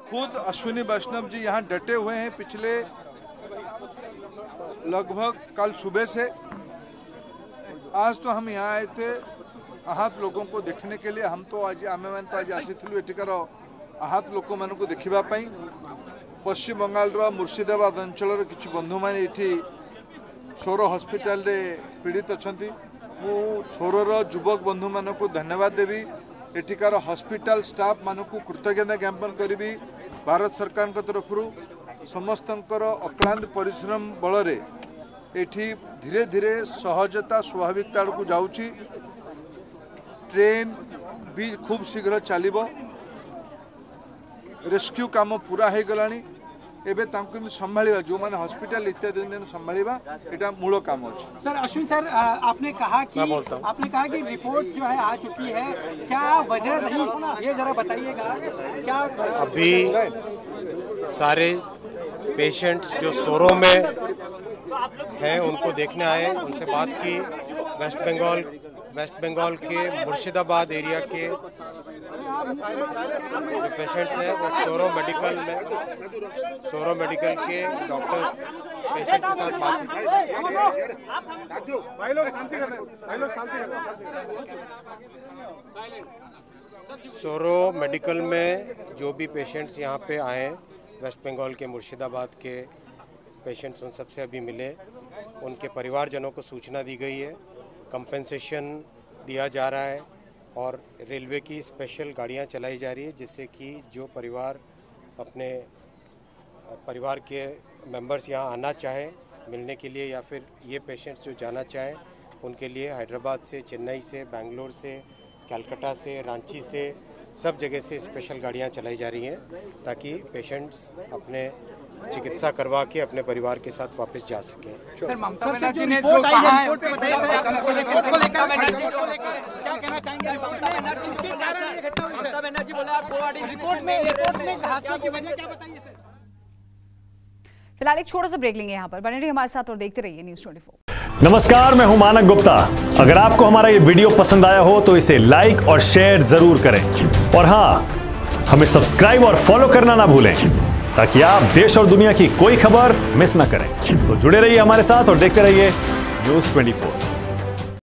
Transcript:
खुद अश्विनी वैष्णव जी यहाँ डटे हुए हैं पिछले लगभग कल सुबह से। आज तो हम यहाँ आए थे आहत लोगों को देखने के लिए। हम तो आज आम मैंने तो आज आसीलु एଠିକାର आहत लोक मान को देखा पश्चिम बंगाल मुर्शिदाबाद अंचल किसी बंधु मैंने ये सौर हॉस्पिटल रे पीड़ित अच्छा। मु सौरर युवक बंधु मान को धन्यवाद देवी। एଠିକାର हॉस्पिटल स्टाफ मान को कृतज्ञता ज्ञापन करी। भारत सरकार तरफ समस्तंकर अक्लांत परिश्रम बल एठी धीरे धीरे सहजता स्वाभाविकता को जाऊँगी। ट्रेन भी खूब शीघ्र चलो। रेस्क्यू काम पूरा हो गलानी। एबे संभाळिबा जो माने हॉस्पिटल इत्यादि संभाळिबा एटा मूल काम अछि। सर अश्विन सर आपने कहा कि रिपोर्ट जो है आ चुकी है, क्या वजह नहीं ये जरा बताइएगा। क्या अभी सारे पेशेंट्स जो सोरो में हैं उनको देखने आए, उनसे बात की। वेस्ट बंगाल के मुर्शिदाबाद एरिया के जो पेशेंट्स हैं वो सोरो मेडिकल के डॉक्टर्स पेशेंट के साथ बातचीत। सोरो मेडिकल में जो भी पेशेंट्स यहाँ पे आए हैं वेस्ट बंगाल के मुर्शिदाबाद के पेशेंट्स, उन सबसे अभी मिले। उनके परिवारजनों को सूचना दी गई है, कंपेंसेशन दिया जा रहा है और रेलवे की स्पेशल गाड़ियाँ चलाई जा रही है जिससे कि जो परिवार अपने परिवार के मेंबर्स यहाँ आना चाहें मिलने के लिए या फिर ये पेशेंट्स जो जाना चाहें उनके लिए हैदराबाद से, चेन्नई से, बेंगलोर से, कलकत्ता से, रांची से, सब जगह से स्पेशल गाड़ियाँ चलाई जा रही हैं ताकि पेशेंट्स अपने चिकित्सा करवा के अपने परिवार के साथ वापस जा सकें। सर ममता बनर्जी ने जो कहा है उसको रिपोर्ट को लेकर क्या कहना चाहेंगे? ममता बनर्जी बोला रिपोर्ट में हादसे की वजह क्या बताइए सर? फिलहाल एक छोटा सा ब्रेक लेंगे यहाँ पर। बने रहिए हमारे साथ और देखते रहिए न्यूज़ 24। नमस्कार, मैं हूं मानक गुप्ता। अगर आपको हमारा ये वीडियो पसंद आया हो तो इसे लाइक और शेयर जरूर करें और हाँ, हमें सब्सक्राइब और फॉलो करना ना भूलें ताकि आप देश और दुनिया की कोई खबर मिस ना करें। तो जुड़े रहिए हमारे साथ और देखते रहिए न्यूज़ 24।